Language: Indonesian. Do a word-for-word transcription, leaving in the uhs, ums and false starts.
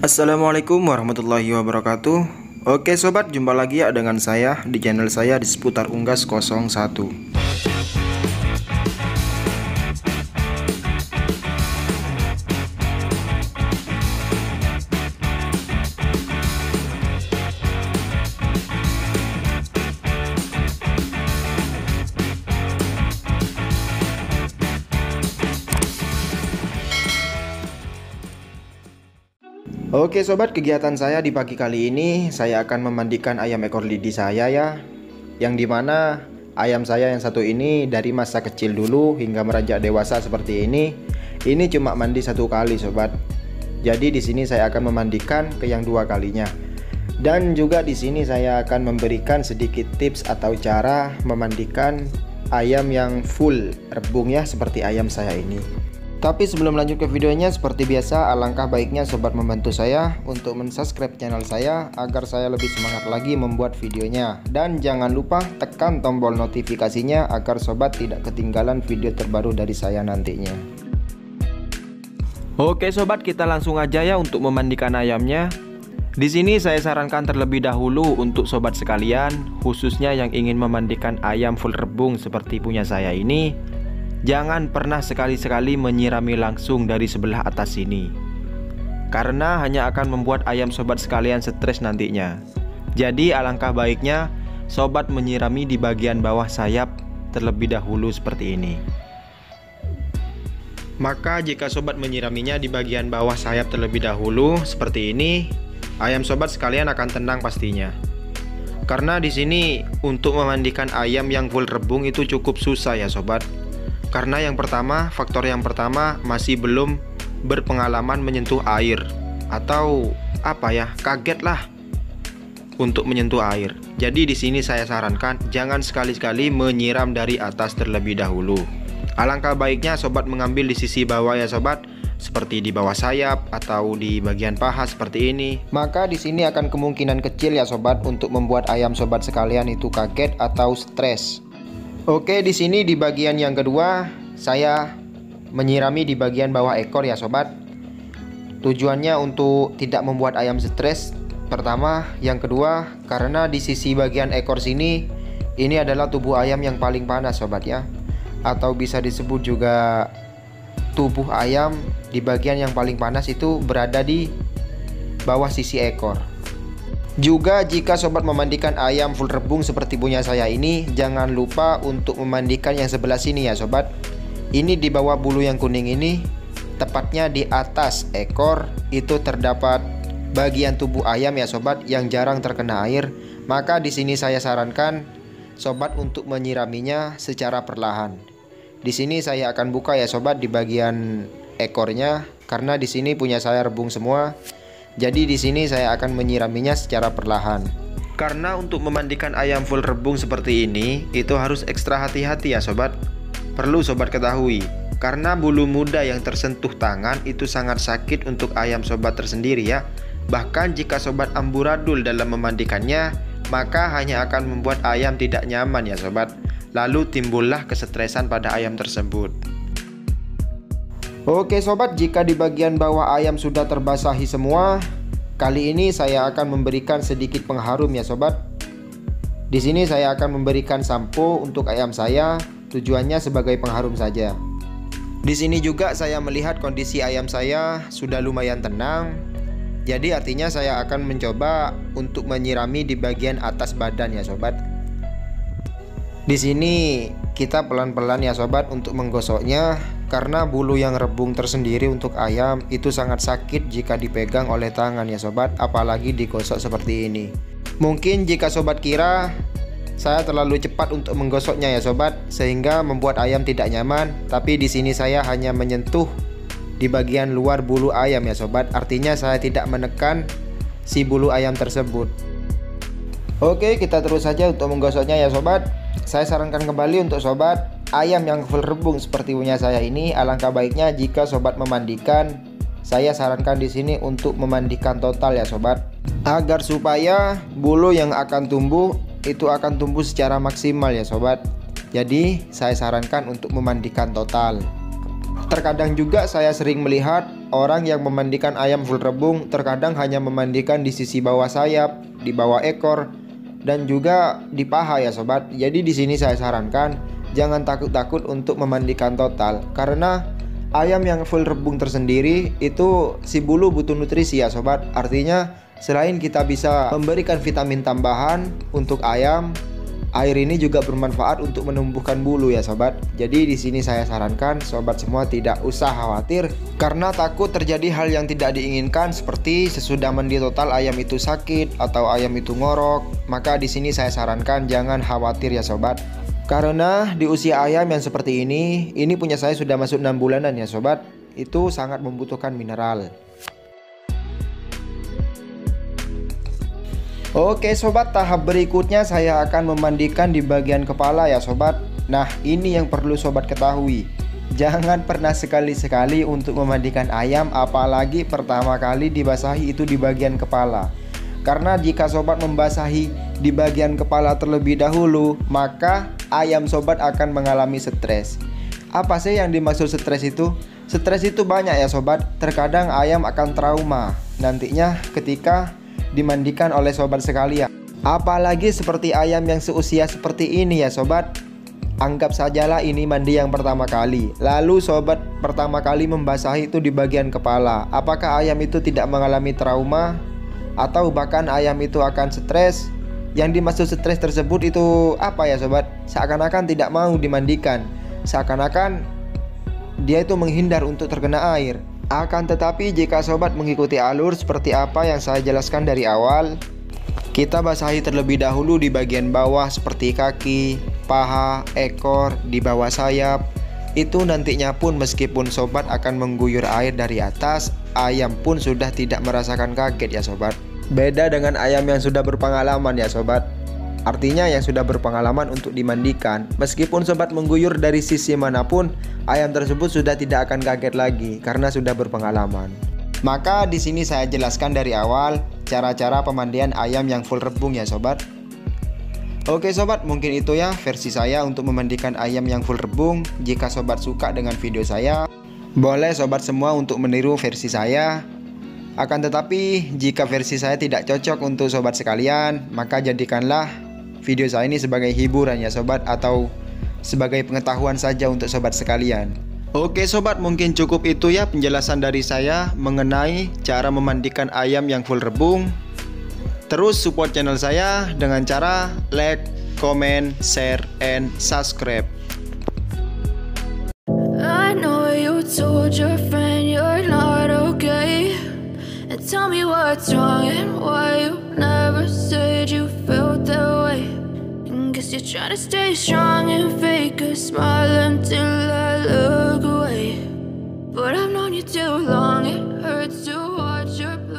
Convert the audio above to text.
Assalamualaikum warahmatullahi wabarakatuh. Oke sobat, jumpa lagi ya dengan saya di channel saya di seputar Unggas nol satu. Oke sobat, kegiatan saya di pagi kali ini saya akan memandikan ayam ekor lidi saya ya. Yang dimana ayam saya yang satu ini dari masa kecil dulu hingga meranjak dewasa seperti ini. Ini cuma mandi satu kali sobat. Jadi di sini saya akan memandikan ke yang dua kalinya. Dan juga di sini saya akan memberikan sedikit tips atau cara memandikan ayam yang full rebung ya, seperti ayam saya ini. Tapi sebelum lanjut ke videonya, seperti biasa alangkah baiknya sobat membantu saya untuk mensubscribe channel saya agar saya lebih semangat lagi membuat videonya. Dan jangan lupa tekan tombol notifikasinya agar sobat tidak ketinggalan video terbaru dari saya nantinya. Oke sobat, kita langsung aja ya untuk memandikan ayamnya. Di sini saya sarankan terlebih dahulu untuk sobat sekalian, khususnya yang ingin memandikan ayam full rebung seperti punya saya ini, jangan pernah sekali-sekali menyirami langsung dari sebelah atas sini, karena hanya akan membuat ayam sobat sekalian stres nantinya. Jadi alangkah baiknya sobat menyirami di bagian bawah sayap terlebih dahulu seperti ini. Maka jika sobat menyiraminya di bagian bawah sayap terlebih dahulu seperti ini, ayam sobat sekalian akan tenang pastinya. Karena di sini untuk memandikan ayam yang full rebung itu cukup susah ya sobat. Karena yang pertama, faktor yang pertama masih belum berpengalaman menyentuh air, atau apa ya, kaget lah untuk menyentuh air. Jadi di sini saya sarankan jangan sekali-sekali menyiram dari atas terlebih dahulu. Alangkah baiknya sobat mengambil di sisi bawah ya sobat, seperti di bawah sayap atau di bagian paha seperti ini. Maka di sini akan kemungkinan kecil ya sobat untuk membuat ayam sobat sekalian itu kaget atau stres. Oke, di sini di bagian yang kedua saya menyirami di bagian bawah ekor ya sobat. Tujuannya untuk tidak membuat ayam stres. Pertama, yang kedua karena di sisi bagian ekor sini ini adalah tubuh ayam yang paling panas sobat ya. Atau bisa disebut juga tubuh ayam di bagian yang paling panas itu berada di bawah sisi ekor. Juga jika sobat memandikan ayam full rebung seperti punya saya ini, jangan lupa untuk memandikan yang sebelah sini ya sobat. Ini di bawah bulu yang kuning ini, tepatnya di atas ekor itu terdapat bagian tubuh ayam ya sobat yang jarang terkena air. Maka di sini saya sarankan sobat untuk menyiraminya secara perlahan. Di sini saya akan buka ya sobat di bagian ekornya, karena di sini punya saya rebung semua. Jadi di sini saya akan menyiraminya secara perlahan. Karena untuk memandikan ayam full rebung seperti ini itu harus ekstra hati-hati ya sobat. Perlu sobat ketahui, karena bulu muda yang tersentuh tangan itu sangat sakit untuk ayam sobat tersendiri ya. Bahkan jika sobat amburadul dalam memandikannya, maka hanya akan membuat ayam tidak nyaman ya sobat. Lalu timbullah kesetresan pada ayam tersebut. Oke sobat, jika di bagian bawah ayam sudah terbasahi semua, kali ini saya akan memberikan sedikit pengharum ya sobat. Di sini saya akan memberikan sampo untuk ayam saya, tujuannya sebagai pengharum saja. Di sini juga saya melihat kondisi ayam saya sudah lumayan tenang. Jadi artinya saya akan mencoba untuk menyirami di bagian atas badan ya sobat. Di sini kita pelan-pelan ya sobat untuk menggosoknya, karena bulu yang rebung tersendiri untuk ayam itu sangat sakit jika dipegang oleh tangan ya sobat, apalagi digosok seperti ini. Mungkin jika sobat kira saya terlalu cepat untuk menggosoknya ya sobat, sehingga membuat ayam tidak nyaman, tapi di sini saya hanya menyentuh di bagian luar bulu ayam ya sobat. Artinya saya tidak menekan si bulu ayam tersebut. Oke, kita terus saja untuk menggosoknya ya sobat. Saya sarankan kembali untuk sobat ayam yang full rebung seperti punya saya ini, alangkah baiknya jika sobat memandikan, saya sarankan di sini untuk memandikan total ya sobat, agar supaya bulu yang akan tumbuh itu akan tumbuh secara maksimal ya sobat. Jadi saya sarankan untuk memandikan total. Terkadang juga saya sering melihat orang yang memandikan ayam full rebung terkadang hanya memandikan di sisi bawah sayap, di bawah ekor, dan juga di paha ya sobat. Jadi di sini saya sarankan jangan takut-takut untuk memandikan total, karena ayam yang full rebung tersendiri itu si bulu butuh nutrisi ya sobat. Artinya selain kita bisa memberikan vitamin tambahan untuk ayam, air ini juga bermanfaat untuk menumbuhkan bulu ya sobat. Jadi di sini saya sarankan sobat semua tidak usah khawatir karena takut terjadi hal yang tidak diinginkan seperti sesudah mandi total ayam itu sakit atau ayam itu ngorok. Maka di sini saya sarankan jangan khawatir ya sobat. Karena di usia ayam yang seperti ini, ini punya saya sudah masuk enam bulanan ya sobat, itu sangat membutuhkan mineral. Oke sobat, tahap berikutnya saya akan memandikan di bagian kepala ya sobat. Nah ini yang perlu sobat ketahui, jangan pernah sekali-sekali untuk memandikan ayam apalagi pertama kali dibasahi itu di bagian kepala. Karena jika sobat membasahi di bagian kepala terlebih dahulu, maka ayam sobat akan mengalami stres. Apa sih yang dimaksud stres itu? Stres itu banyak ya sobat, terkadang ayam akan trauma nantinya ketika dimandikan oleh sobat sekalian. Apalagi seperti ayam yang seusia seperti ini ya sobat. Anggap sajalah ini mandi yang pertama kali, lalu sobat pertama kali membasahi itu di bagian kepala. Apakah ayam itu tidak mengalami trauma? Atau bahkan ayam itu akan stres? Yang dimaksud stres tersebut itu apa ya sobat? Seakan-akan tidak mau dimandikan, seakan-akan dia itu menghindar untuk terkena air. Akan tetapi jika sobat mengikuti alur seperti apa yang saya jelaskan dari awal, kita basahi terlebih dahulu di bagian bawah seperti kaki, paha, ekor, di bawah sayap. Itu nantinya pun meskipun sobat akan mengguyur air dari atas, ayam pun sudah tidak merasakan kaget ya sobat. Beda dengan ayam yang sudah berpengalaman ya sobat. Artinya yang sudah berpengalaman untuk dimandikan, meskipun sobat mengguyur dari sisi manapun, ayam tersebut sudah tidak akan kaget lagi karena sudah berpengalaman. Maka di sini saya jelaskan dari awal cara-cara pemandian ayam yang full rebung ya sobat. Oke sobat, mungkin itu ya versi saya untuk memandikan ayam yang full rebung. Jika sobat suka dengan video saya, boleh sobat semua untuk meniru versi saya. Akan tetapi jika versi saya tidak cocok untuk sobat sekalian, maka jadikanlah video saya ini sebagai hiburan ya sobat, atau sebagai pengetahuan saja untuk sobat sekalian. Oke sobat, mungkin cukup itu ya penjelasan dari saya mengenai cara memandikan ayam yang full rebung. Terus support channel saya dengan cara like, comment, share, and subscribe. I know you told your friend you're not okay, and tell me what's wrong and why you never said you felt that way. And guess you're trying to stay strong and fake a smile until I look away. But I've known you too long, it hurts to watch your